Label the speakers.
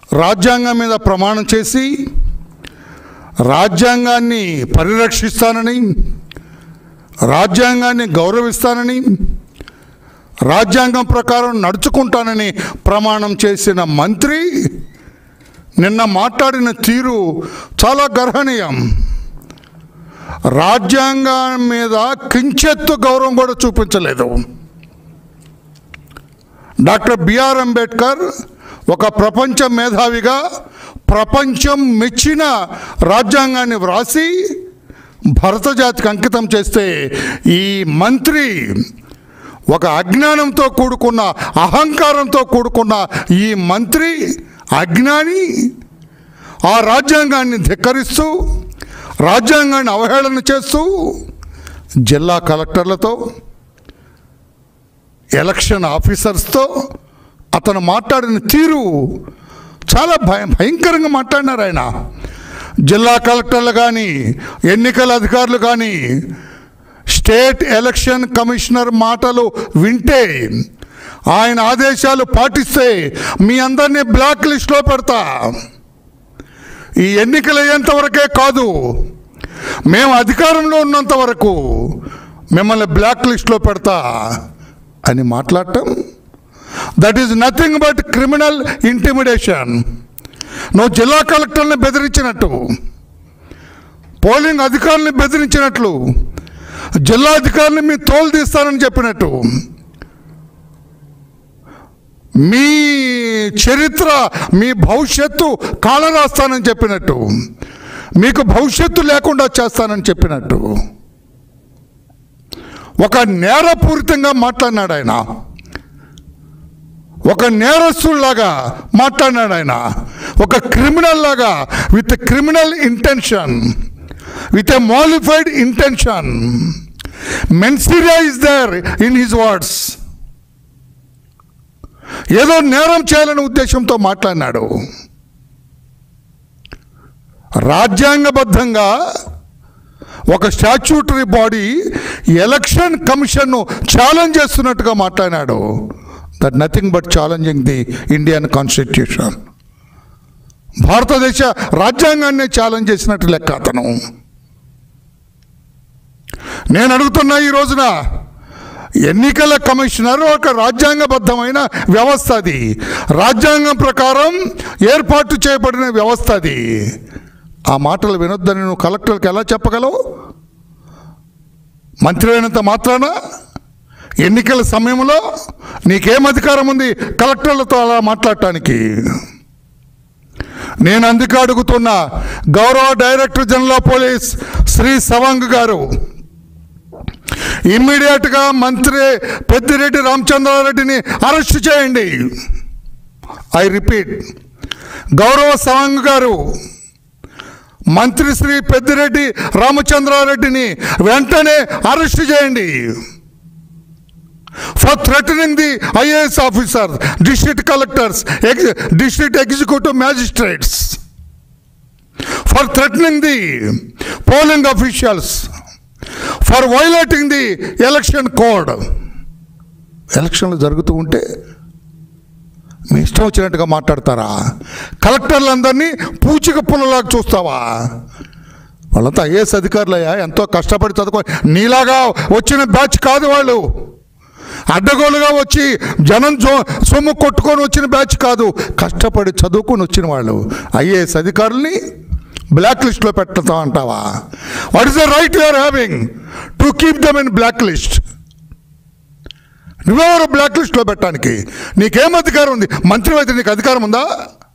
Speaker 1: రాజ్యాంగం మీద ప్రమాణం చేసి రాజ్యాంగాన్ని పరిరక్షిస్తానని, రాజ్యాంగాన్ని గౌరవిస్తానని, రాజ్యాంగం ప్రకారం నడుచుకుంటానని ప్రమాణం చేసిన మంత్రి నిన్న మాట్లాడిన తీరు చాలా గర్హనీయం. రాజ్యాంగం మీద కించెత్తు గౌరవం కూడా చూపించలేదు. డాక్టర్ బిఆర్ అంబేద్కర్ ఒక ప్రపంచ మేధావిగా ప్రపంచం మెచ్చిన రాజ్యాంగాన్ని వ్రాసి భారత జాతికి అంకితం చేస్తే ఈ మంత్రి ఒక అజ్ఞానంతో కూడుకున్న, అహంకారంతో కూడుకున్న ఈ మంత్రి అజ్ఞాని ఆ రాజ్యాంగాన్ని ధిక్కరిస్తూ, రాజ్యాంగాన్ని అవహేళన చేస్తూ జిల్లా కలెక్టర్లతో, ఎలక్షన్ ఆఫీసర్స్తో అతను మాట్లాడిన తీరు చాలా భయంకరంగా మాట్లాడినారు. ఆయన జిల్లా కలెక్టర్లు కానీ, ఎన్నికల అధికారులు కానీ స్టేట్ ఎలక్షన్ కమిషనర్ మాటలు వింటే, ఆయన ఆదేశాలు పాటిస్తే మీ అందరినీ బ్లాక్ లిస్ట్లో పెడతా, ఈ ఎన్నికలు అయ్యేంత వరకే కాదు, మేము అధికారంలో ఉన్నంత వరకు మిమ్మల్ని బ్లాక్ లిస్ట్లో పెడతా అని మాట్లాడటం, that is nothing but criminal intimidation. నువ్వు జిల్లా కలెక్టర్ని బెదిరించినట్టు, పోలింగ్ అధికారులను బెదిరించినట్లు, జిల్లా అధికారులు మీ తోలు తీస్తానని చెప్పినట్టు, మీ చరిత్ర, మీ భవిష్యత్తు కాలరాస్తానని చెప్పినట్టు, మీకు భవిష్యత్తు లేకుండా చేస్తానని చెప్పినట్టు ఒక నేరపూరితంగా మాట్లాడినాడు ఆయన. ఒక నేరస్తుల్లాగా మాట్లాడినాడు ఆయన. ఒక క్రిమినల్ లాగా, with criminal intention, with a malified intention. Mens rea is there in his words. ఏదో నేరం చేయాలనే ఉద్దేశంతో మాట్లాడినాడు. రాజ్యాంగబద్ధంగా ఒక స్టాట్యూటరీ బాడీ ఎలక్షన్ కమిషన్ను ఛాలెంజ్ చేస్తున్నట్టుగా మాట్లాడినాడు. That nothing but challenging the Indian constitution. భారతదేశ రాజ్యాంగాన్ని ఛాలెంజ్ చేసినట్టు లెక్క అతను. నేను అడుగుతున్నా, ఈ రోజున ఎన్నికల కమిషనర్ ఒక రాజ్యాంగబద్ధమైన వ్యవస్థ, అది రాజ్యాంగం ప్రకారం ఏర్పాటు చేయబడిన వ్యవస్థ. అది ఆ మాటలు వినొద్దని నువ్వు కలెక్టర్కి ఎలా చెప్పగలవు? మంత్రి అయినంత మాత్రాన ఎన్నికల సమయంలో నీకేం అధికారం ఉంది కలెక్టర్లతో అలా మాట్లాడటానికి? నేను అందుకే అడుగుతున్నా, గౌరవ director general of police Shri Sawang garu ఇమ్మీడియట్గా మంత్రి పెద్దిరెడ్డి రామచంద్రారెడ్డిని అరెస్ట్ చేయండి. ఐ రిపీట్, గౌరవ సవంగ్ గారు మంత్రి శ్రీ పెద్దిరెడ్డి రామచంద్రారెడ్డిని వెంటనే అరెస్ట్ చేయండి. For threatening the IAS officer, district collectors, district executive magistrates, for threatening the polling officials, for violating the election code. ఎలక్షన్లు జరుగుతూ ఉంటే మీ ఇష్టం వచ్చినట్టుగా మాట్లాడతారా? కలెక్టర్లందరినీ పూచిక పుల్లలాగా చూస్తావా? వాళ్ళంతా ఐఏఎస్ అధికారులయ్యా, ఎంతో కష్టపడి చదువుకో. నీలాగా వచ్చిన బ్యాచ్ కాదు వాళ్ళు. అడ్డగోలుగా వచ్చి జనం సొమ్ము కొట్టుకొని వచ్చిన బ్యాచ్ కాదు. కష్టపడి చదువుకొని వచ్చిన వాళ్ళు. ఐఏఎస్ అధికారుల్ని బ్లాక్ లిస్ట్లో పెడతాం అంటావా? What is the right you are having to keep them in black list? నువ్వెవరు బ్లాక్ లిస్ట్లో పెట్టడానికి? నీకేం అధికారం ఉంది? మంత్రి అయితే నీకు అధికారం ఉందా?